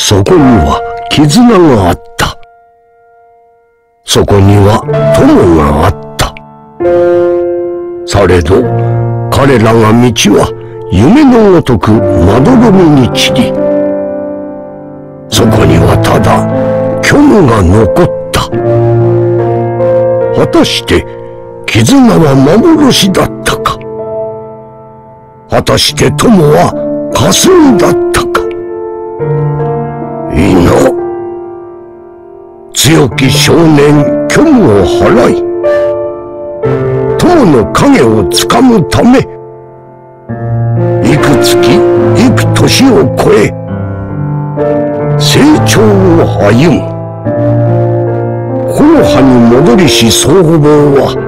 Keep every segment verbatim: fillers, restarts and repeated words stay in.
そこには絆があった。そこには友があった。されど彼らが道は夢のごとくまどろみに散り、そこにはただ虚無が残った。果たして絆は幻だったか。果たして友は霞だったか。いいな。強き少年虚無を払い、友の影をつかむため、いくつきいく年を超え成長を歩む。木の葉に戻りし僧帽は、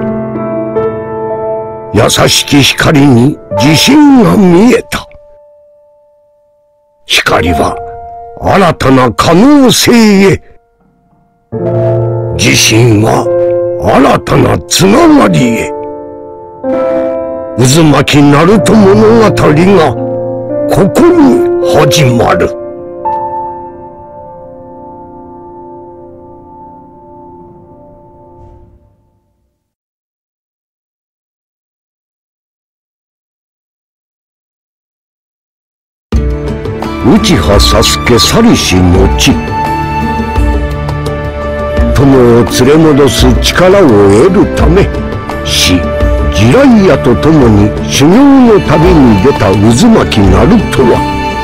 優しき光に自信が見えた。光は新たな可能性へ、自信は新たなつながりへ。渦巻きナルト物語がここに始まる。内葉佐助去りし後、友を連れ戻す力を得るため、師ジライアと共に修行の旅に出た渦巻きナルトは、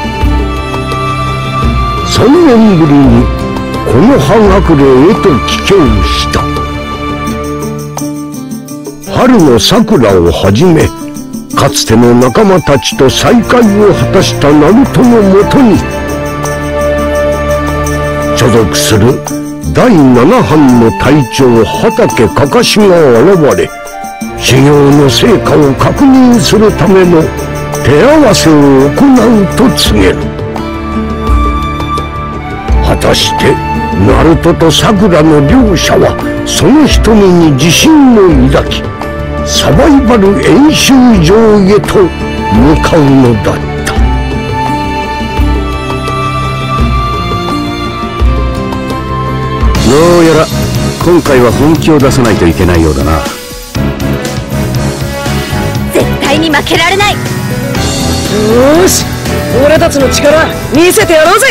三年ぶりに木の葉隠れへと帰郷した。春の桜をはじめ、かつての仲間たちと再会を果たしたナルトのもとに、所属するだいなな班の隊長畠かかしが現れ、修行の成果を確認するための手合わせを行うと告げる。果たしてナルトとさくらの両者はその瞳に自信を抱き、サバイバル演習場へと向かうのだった。 どうやら今回は本気を出さないといけないようだな。 絶対に負けられない。よーし、俺たちの力見せてやろうぜ。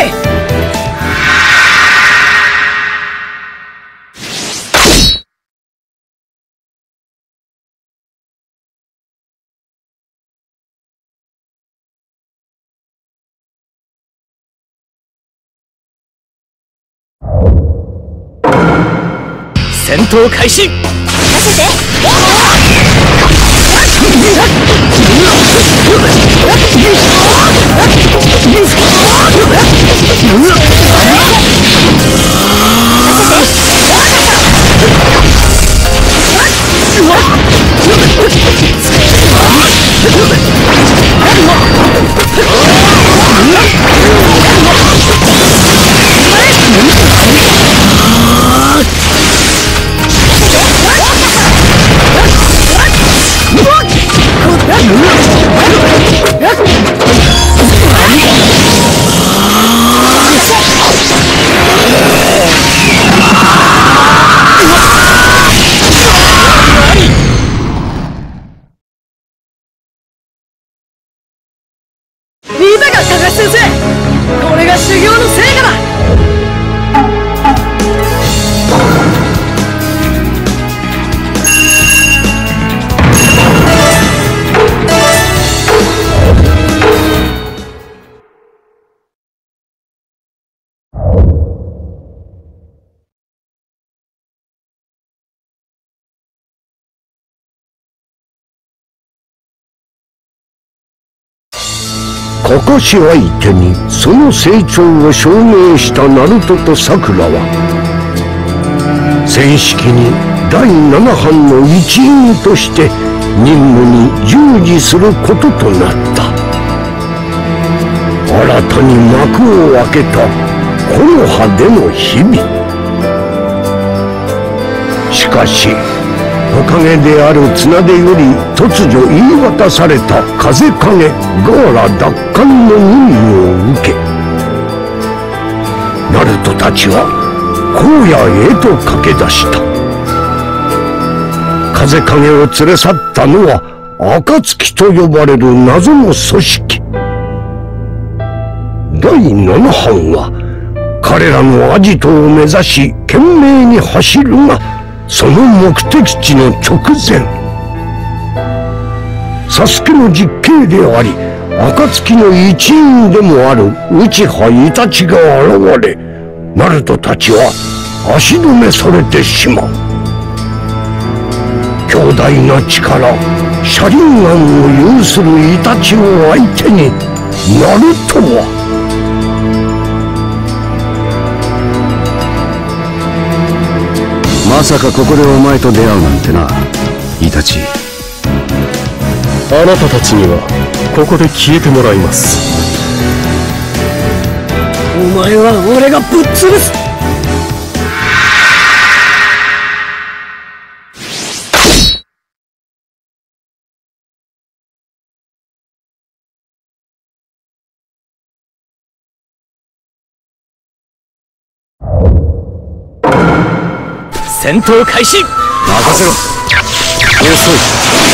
戦闘開始。 任せて。 見たか、高橋先生、これが修行の成果だ。 かかし相手にその成長を証明したナルトとさくらは、正式にだいなな班の一員として任務に従事することとなった。新たに幕を開けた木の葉での日々。しかしおかげである綱手より突如言い渡された風影ガーラ奪還の任務を受け、 人たちは荒野へと駆け出した。風影を連れ去ったのは暁と呼ばれる謎の組織。だいなな班は彼らのアジトを目指し懸命に走るが、その目的地の直前、サスケの実刑であり暁の一員でもある内葉イタチが現れ、ナルトたちは足止めされてしまう。強大な力シャリンガンを有するイタチを相手に、ナルトはまさかここでお前と出会うなんてな、イタチ。 あなたたちにはここで消えてもらいます。 お前は俺がぶっ潰す。 戦闘開始。任せろ。遅い。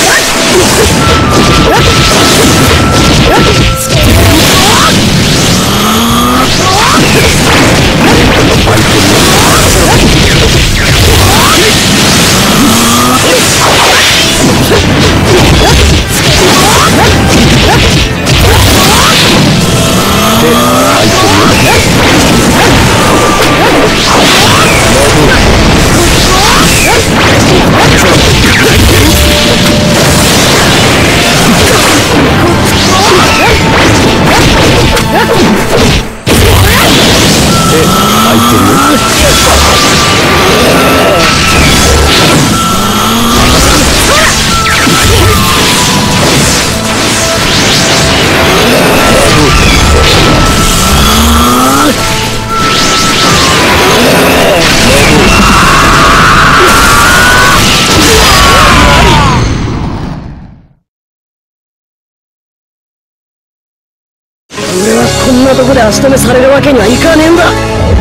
俺はこんなとこで足止めされるわけにはいかねえんだ。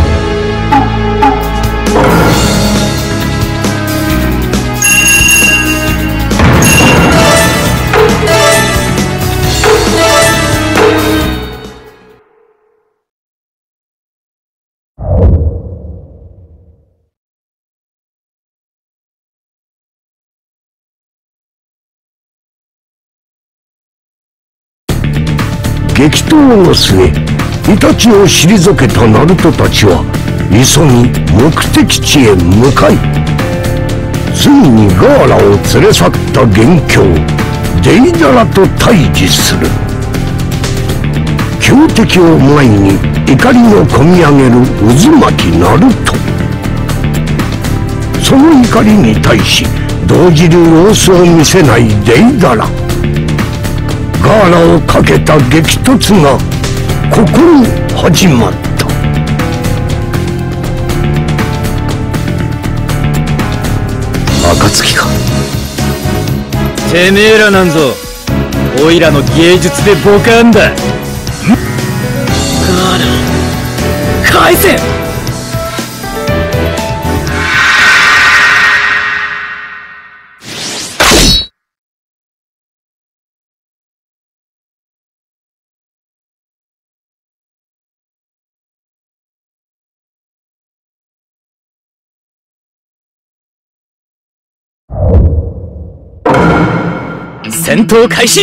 激闘の末、イタチを退けたナルトたちは急ぎ目的地へ向かい、ついにガーラを連れ去った元凶デイダラと対峙する。強敵を前に怒りのこみ上げる渦巻きナルト。その怒りに対し動じる様子を見せないデイダラ。ガーラをかけた激突がここに始まった。 暁か。 てめえらなんぞオイラの芸術でボカンだ。 ガーラ返せ。 戦闘開始。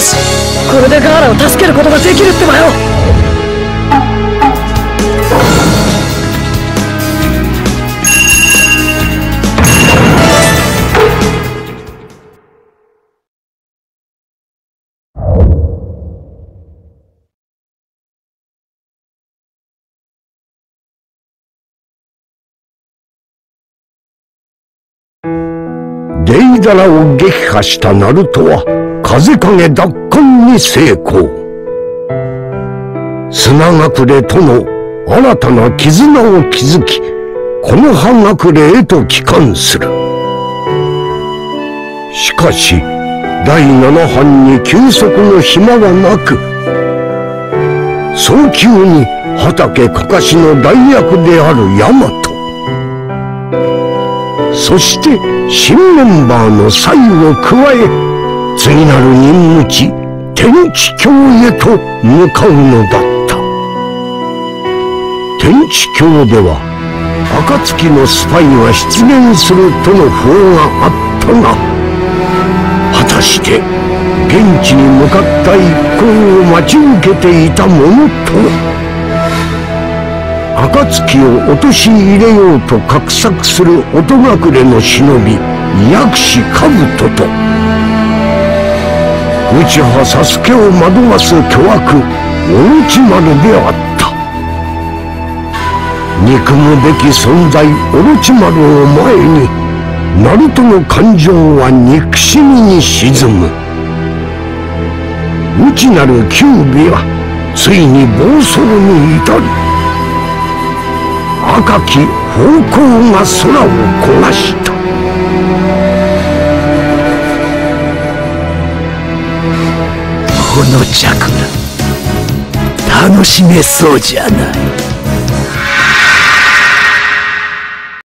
し、これでガーラを助けることができるってばよ。 デイダラを撃破したナルトは風影奪還に成功。砂隠れとの新たな絆を築き、この葉隠れへと帰還する。しかしだいなな班に休息の暇はなく、早急に畑かかしの代役であるヤマト、そして新メンバーのサイを加え、次なる任務地天地峡へと向かうのだった。天地峡では暁のスパイが出現するとの報があったが、果たして現地に向かった一行を待ち受けていたものとは。暁を陥れようと画策する音隠れの忍び薬師兜と、内葉佐助を惑わす巨悪大内丸であった。憎むべき存在大内丸を前に、ナルトの感情は憎しみに沈む。内なる九尾はついに暴走に至る。赤き方向が空を焦がした。 このチャクラ楽しめそうじゃない。